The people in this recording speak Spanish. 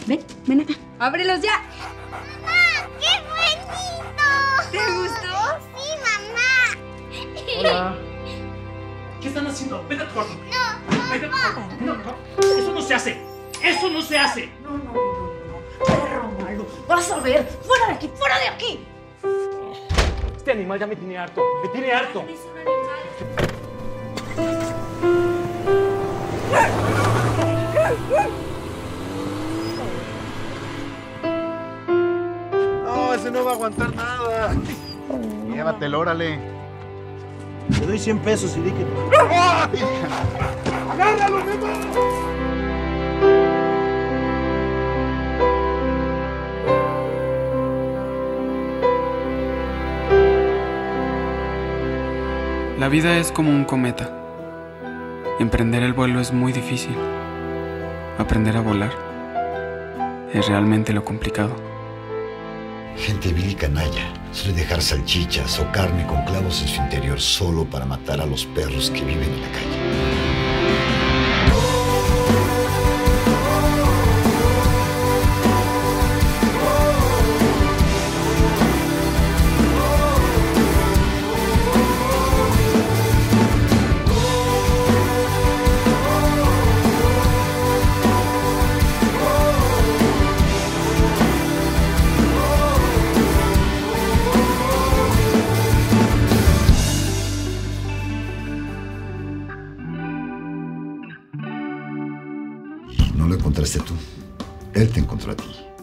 ven acá. ¡Ábrelos ya! ¡Mamá! ¡Qué bonito! ¿Te gustó? Sí, mamá. Hola. ¿Qué están haciendo? Vete a tu cuarto. No, Vete a tu cuarto. No. Eso no se hace. Eso no se hace. No. Perro malo. Vas a ver. ¡Fuera de aquí! ¡Fuera de aquí! Este animal ya me tiene harto. Me tiene harto. Es un animal. No, ese no va a aguantar nada. Llévatelo, órale. Te doy 100 pesos y di que... ¡Ay! ¡Agárralo, Memo! La vida es como un cometa. Emprender el vuelo es muy difícil. Aprender a volar es realmente lo complicado. Gente vil y canalla suele dejar salchichas o carne con clavos en su interior solo para matar a los perros que viven en la calle. No lo encontraste tú. Él te encontró a ti.